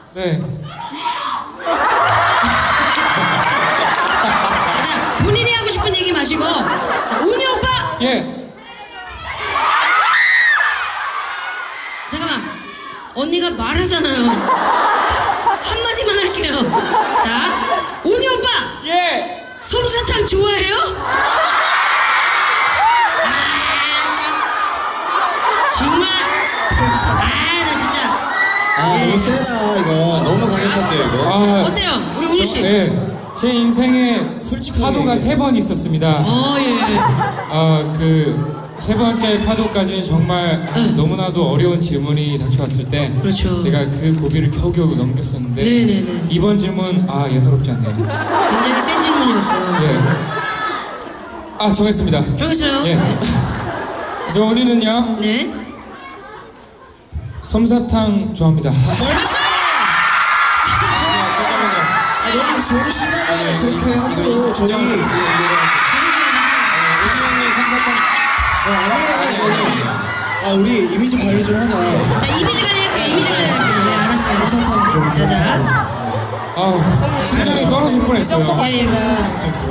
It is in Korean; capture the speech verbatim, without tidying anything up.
네. 자, 본인이 하고 싶은 얘기 마시고. 자, 운이 오빠! 예. 잠깐만. 언니가 말하잖아요. 한마디만 할게요. 자, 운이 오빠! 예. 솜사탕 좋아해요? 아, 참. 정말. 아, 나 진짜. 아 예. 너무 세다 이거. 너무 강력한데 이거. 아, 어때요? 우리 우주 씨? 예. 제 인생에 솔직하게 파도가 얘기해. 세 번 있었습니다. 어, 예. 아, 그 세 번째 파도까지는 정말 아, 너무나도 어려운 질문이 닥쳐왔을 때 그렇죠. 제가 그 고비를 겨우겨우 넘겼었는데 네네네. 이번 질문 아 예사롭지 않네요. 굉장히 센 질문이었어요. 예. 아 정했습니다. 정했어요? 예. 저 우리는요 네. 솜사탕 좋아합니다. 아 너무 너무 심하게 그렇게 하고 저희. 아, 아니에요, 아니에요. 아, 우리 이미지 관리 좀 하자. 자, 이미지 관리 할게요. 이미지 관리 할게요. 네, 알았어요. 솜사탕 좀. 자, 자. 아우 심장이 떨어질 뻔했어요. 예, 예.